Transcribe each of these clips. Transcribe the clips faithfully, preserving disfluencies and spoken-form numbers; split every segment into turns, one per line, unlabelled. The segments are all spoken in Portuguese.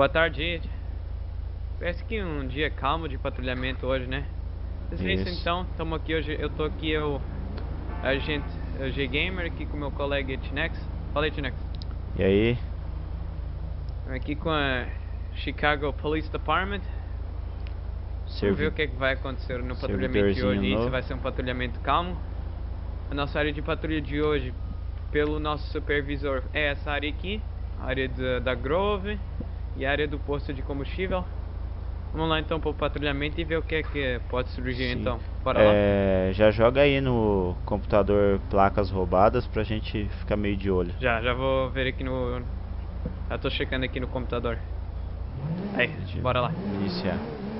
Boa tarde, gente. Parece que um dia calmo de patrulhamento hoje, né? Licença, então, estamos aqui hoje. Eu tô aqui, eu, a gente, o G-Gamer, aqui com meu colega Tinex. Fala aí, Tinex.
E aí?
Aqui com a Chicago Police Department. Vamos ver o que, é que vai acontecer no patrulhamento de hoje. Se vai ser um patrulhamento calmo. A nossa área de patrulha de hoje, pelo nosso supervisor, é essa área aqui, a área da, da Grove e a área do posto de combustível. Vamos lá então para o patrulhamento e ver o que é que pode surgir. Sim. Então. Bora
é, lá? Já joga aí no computador placas roubadas pra gente ficar meio de olho.
Já, já vou ver aqui no... Já tô checando aqui no computador. Aí, bora lá.
Iniciar.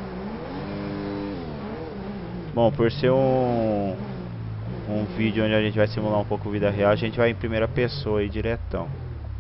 Bom, por ser um, um vídeo onde a gente vai simular um pouco vida real, a gente vai em primeira pessoa aí diretão.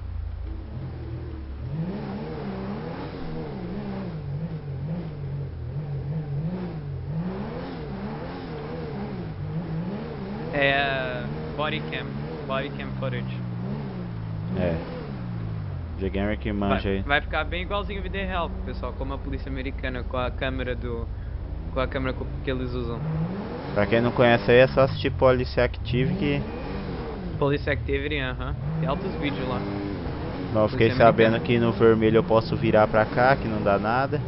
É body cam, body cam footage.
É. G-Gamer que manja
vai,
aí.
Vai ficar bem igualzinho vida real, pessoal, como a polícia americana com a câmera do, com a câmera que eles usam.
Pra quem não conhece aí, é só assistir Police Active que...
Police Activity, aham. Uh-huh. Tem altos vídeos lá.
Não, eu fiquei sabendo americana. Que no vermelho eu posso virar pra cá, que não dá nada.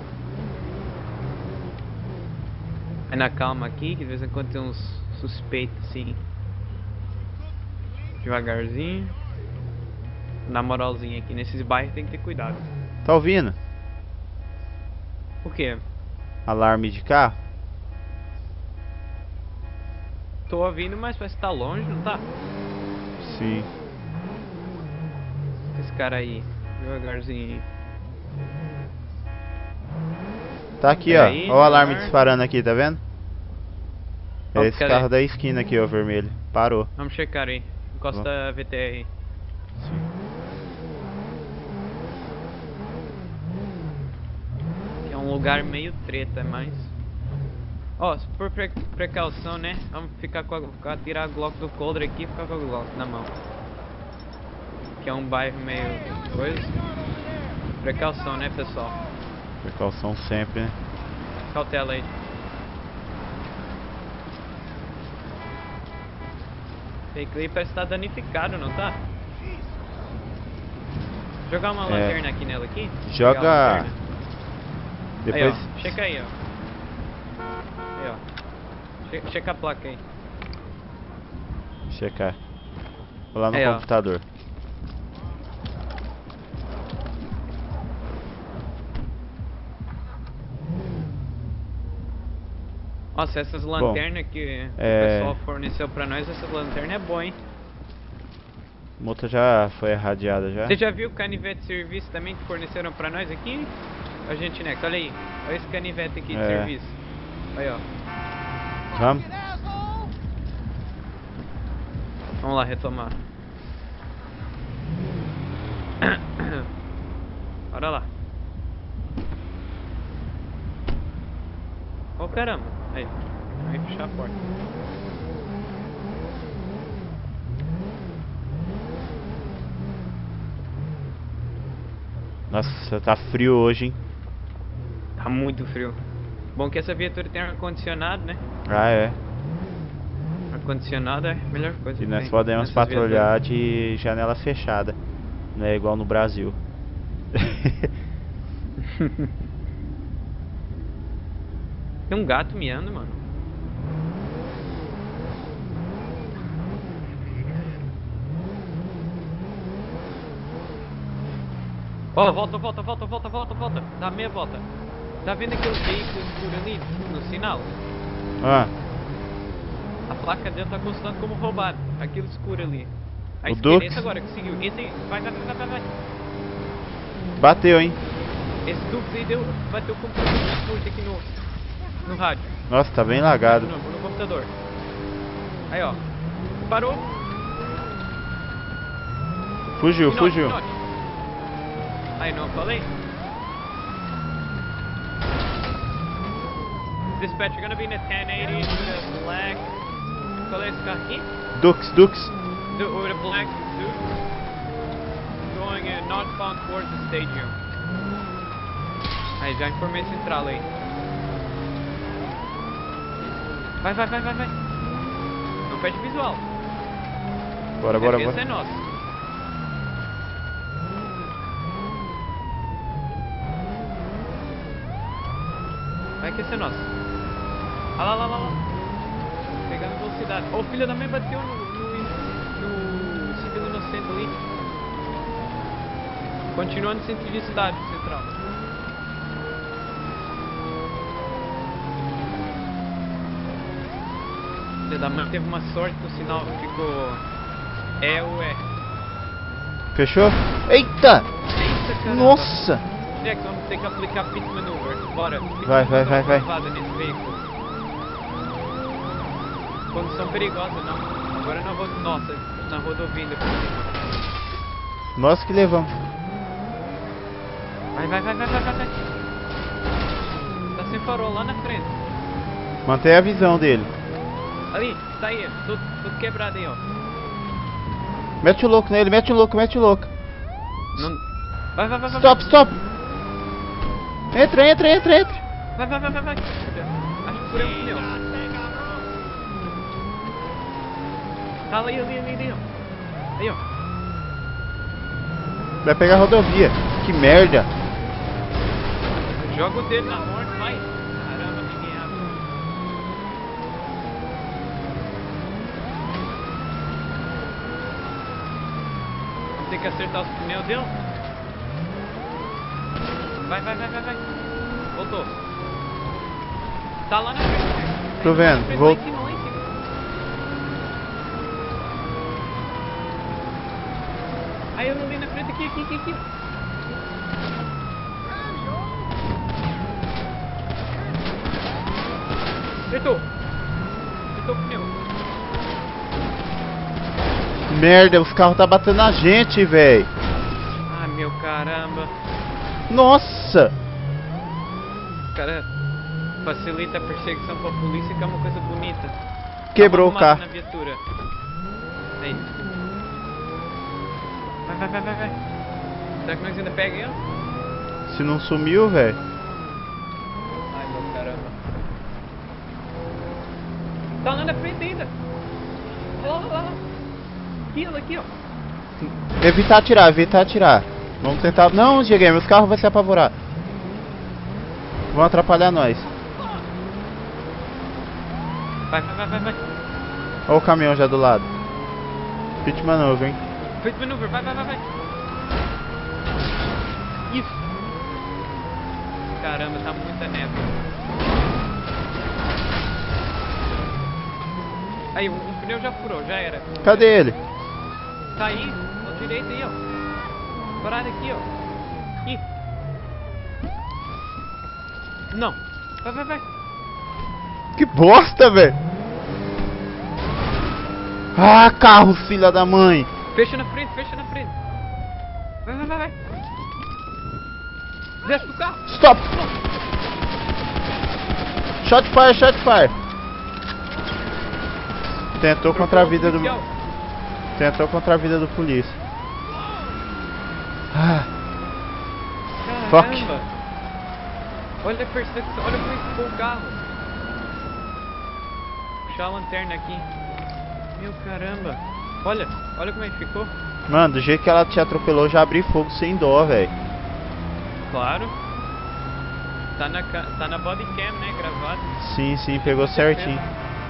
É na calma aqui, que de vez em quando tem uns suspeitos assim. Devagarzinho. Na moralzinha aqui, nesses bairros tem que ter cuidado.
Tá ouvindo?
O que?
Alarme de carro?
Tô ouvindo, mas parece que tá longe, não tá?
Sim.
Esse cara aí, devagarzinho aí.
Tá aqui, ó. Olha o alarme disparando aqui, tá vendo? É esse carro da esquina aqui, ó, vermelho. Parou.
Vamos checar aí. Encosta a V T aí.
Sim.
É um lugar meio treta, mas... Ó, oh, por pre precaução, né? Vamos ficar com a, com a tirar a Glock do coldre aqui e ficar com a Glock na mão. Que é um bairro meio coisa. Precaução, né, pessoal?
Precaução sempre, né?
Cautela aí. Esse aí parece que tá danificado, não tá? Jogar uma
é.
lanterna aqui nela aqui?
Joga... Depois...
Aí, ó. Checa aí, ó. Aí, ó. Che checa a placa aí.
Checar. Vou lá no
aí,
computador.
Ó. Nossa, essas lanternas que é... o pessoal forneceu pra nós, essa lanterna é boa, hein?
A moto já foi irradiada já.
Você já viu o canivete de serviço também que forneceram pra nós aqui? A gente, né? Olha aí. Olha esse canivete aqui de é. serviço. Aí, ó.
Vamos?
Vamos lá, retomar. Bora lá. Ô, oh, caramba. Aí. Aí, fechar a porta.
Nossa, tá frio hoje, hein?
Tá muito frio. Bom que essa viatura tem ar-condicionado, né?
Ah, é.
Ar-condicionado é a melhor coisa.
E nós podemos patrulhar viaturas. De janela fechada. Não é igual no Brasil.
Tem um gato miando, mano. Ó, oh, volta, volta, volta, volta, volta, volta. Dá meia volta. Tá vendo aquele veículo escuro ali no sinal?
Ah.
A placa dele tá constando como roubado. Aquilo escuro ali. A
o
esquerda,
Dux?
esse agora, conseguiu. Esse aí, vai, vai, vai, vai, vai.
Bateu, hein?
Esse Dux aí deu, bateu com um curto aqui no, no rádio.
Nossa, tá bem lagado.
No, no computador. Aí, ó. Parou.
Fugiu,
Pinote,
fugiu.
Pinote. Aí, não falei? Dispatch, you're gonna be in a ten eighty with a black... Qual é esse carro aqui?
Dux, Dux.
With a black suit. Going uh, northbound towards the stadium. Aí, já informei central aí. Vai, vai, vai, vai, vai. Não perde visual.
Bora, bora, bora.
Esse é nosso. Vai que esse é nosso. Olha lá, lá, lá, lá. Pegando velocidade. Ô, oh, filho da mãe bateu no, no, no civil inocente ali. Continuando centro de estado, central. Filho da mãe teve uma sorte que o sinal ficou E ou E.
Fechou? Eita!
Eita, caramba.
Nossa!
Jack, vamos ter que aplicar pit maneuver. Bora. Pit
vai, vai, vai, vai.
Nesse veículo. Condição perigosa, não. Agora na rodovia. Nossa, na rodovia ainda por cima.
Nós que levamos.
Vai, vai, vai, vai, vai, vai. Tá sem farol lá na frente.
Mantém a visão dele.
Ali, tá aí, tudo, tudo quebrado aí, ó.
Mete o louco nele, mete o louco, mete o louco.
Não. Vai, vai, vai, vai.
Stop, stop! Entra, entra, entra, entra.
Vai, vai, vai, vai, vai. Acho que furei um pneu. Tá ali, ali, ali, ali, ó. Aí, ó.
Vai pegar a rodovia. Que merda.
Joga o dedo na morte, vai. Caramba, ninguém abre. Vamos ter que acertar os pneus dele. Vai, vai, vai, vai, vai. Voltou. Tá lá na frente.
Tô vendo,
frente,
vou...
lá em cima, lá em cima. Aí eu ali na frente, aqui, aqui, aqui, aqui. Acertou. Acertou o pneu.
Merda, os carros tá batendo na gente, velho.
Ah, meu caramba.
Nossa!
Cara, facilita a perseguição com a polícia, que é uma coisa bonita.
Quebrou o carro.
Na viatura. Aí. Vai, vai, vai, vai, vai. Será que nós ainda pega ele?
Se não sumiu, velho.
Ai, meu caramba. Tá lá na frente ainda. Olha lá, olha lá. Aqui, olha aqui, ó.
Evitar atirar, evitar atirar. Vamos tentar... Não, G Game, os carros vão se apavorar. Vão atrapalhar nós.
Vai, vai, vai, vai, vai.
Olha o caminhão já do lado. Pit maneuver, hein?
Pit maneuver, vai, vai, vai, vai. Isso. Caramba, tá muita névoa. Aí, um, um pneu já furou, já era.
Cadê ele?
Tá aí, na direita aí, ó. Parado aqui, ó. Aqui. Não. Vai, vai, vai.
Que bosta, velho. Ah, carro, filha da mãe.
Fecha na frente, fecha na frente. Vai, vai, vai, vai. Desce do carro.
Stop. Shot fire, shot fire. Tentou contra a vida do... Tentou contra a vida do polícia. Ah. Fuck.
Olha a perseguição, olha como ficou o carro. Puxar a lanterna aqui. Meu caramba. Olha, olha como é que ficou.
Mano, do jeito que ela te atropelou, eu já abri fogo sem dó, velho.
Claro. Tá na, tá na body cam, né, gravado.
Sim, sim, pegou certinho.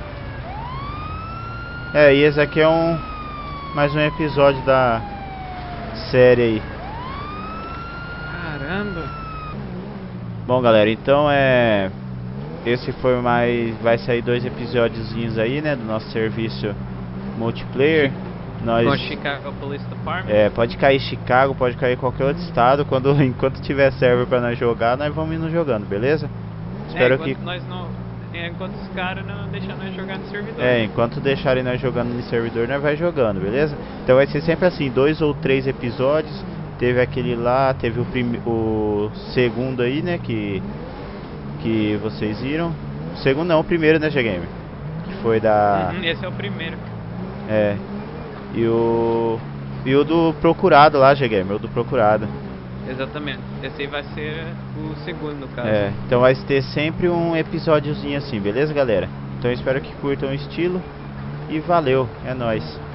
É, e esse aqui é um... mais um episódio da série aí.
Caramba.
Bom, galera, então é... esse foi mais... vai sair dois episódiozinhos aí, né, do nosso serviço multiplayer. Nós...
com Chicago Police Department.
É, pode cair Chicago, pode cair qualquer outro estado. Quando, enquanto tiver server pra nós jogar, nós vamos indo jogando, beleza? Espero
é, enquanto
que...
nós não... enquanto os caras não deixam nós jogar no servidor.
É, enquanto deixarem nós jogando no servidor, nós vai jogando, beleza? Então vai ser sempre assim, dois ou três episódios. Teve aquele lá, teve o, prim... o segundo aí, né, que... que vocês viram. O segundo não, o primeiro, né, G-Game? Que foi da...
Uhum, esse é o primeiro.
É. E o... e o do procurado lá, G-Game, o do procurado.
Exatamente. Esse aí vai ser o segundo, no caso.
É, então vai ter sempre um episódiozinho assim, beleza, galera? Então eu espero que curtam o estilo. E valeu, é nóis.